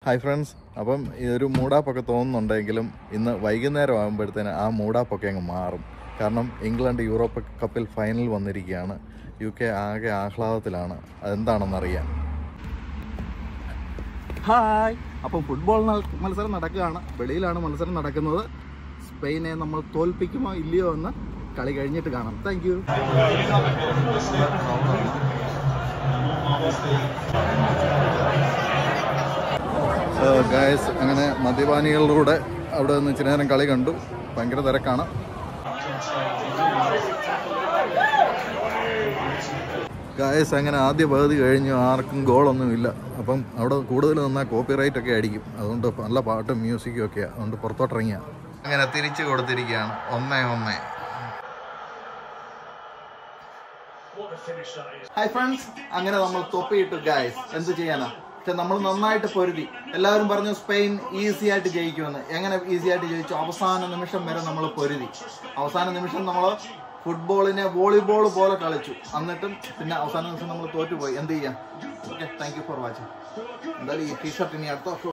Hi friends, അപ്പം ഇതൊരു മൂടാപ്പൊക്കെ തോന്നുന്നുണ്ടെങ്കിലും ഇന്ന് വൈകുന്നേരം ആകുമ്പോഴത്തേന് ആ മൂടാപ്പൊക്കെ അങ്ങ് മാറും. കാരണം ഇംഗ്ലണ്ട് യൂറോപ്പ് കപ്പിൽ ഫൈനൽ വന്നിരിക്കുകയാണ്. UK ആകെ ആഹ്ലാദത്തിലാണ്. അതെന്താണെന്നറിയാം. ഹായ്, അപ്പം ഫുട്ബോൾ മത്സരം നടക്കുകയാണ്. വെളിയിലാണ് മത്സരം നടക്കുന്നത്. സ്പെയിനെ നമ്മൾ തോൽപ്പിക്കുമോ ഇല്ലയോ എന്ന് കളി കഴിഞ്ഞിട്ട് കാണാം. Thank you. ഗായ്സ്, അങ്ങനെ മദ്യപാനികളിലൂടെ അവിടെ നിന്ന് ഇച്ചിരി നേരം കളി കണ്ടു. ഭയങ്കര തിരക്കാണ്. ഗായ്സ്, അങ്ങനെ ആദ്യ പകുതി കഴിഞ്ഞു. ആർക്കും ഗോളൊന്നുമില്ല. അപ്പം അവിടെ കൂടുതൽ നിന്നാൽ കോപ്പിറൈറ്റ് ഒക്കെ അടിക്കും. അതുകൊണ്ട് നല്ല പാട്ടും മ്യൂസിക്കും ഒക്കെയാണ്. അതുകൊണ്ട് പുറത്തോട്ടിറങ്ങിയ അങ്ങനെ തിരിച്ചു കൊടുത്തിരിക്കുകയാണ് 1-1. ഹായ് ഫ്രണ്ട്സ്, അങ്ങനെ നമ്മൾ തൊപ്പിയിട്ടു ഗായ്സ്. എന്ത് ചെയ്യാനാ, പക്ഷെ നമ്മൾ നന്നായിട്ട് പൊരുതി. എല്ലാവരും പറഞ്ഞു സ്പെയിൻ ഈസി ആയിട്ട് ജയിക്കുമെന്ന്. എങ്ങനെ ഈസി ആയിട്ട് ജയിച്ചു? അവസാന നിമിഷം വരെ നമ്മൾ പൊരുതി. അവസാന നിമിഷം നമ്മൾ ഫുട്ബോളിനെ വോളിബോൾ പോലെ കളിച്ചു. എന്നിട്ടും പിന്നെ അവസാന നിമിഷം നമ്മൾ തോറ്റുപോയി. എന്ത് ചെയ്യാം? Okay, thank you for watching. എന്തായാലും ഈ ടീഷർട്ട് ഇനി അടുത്ത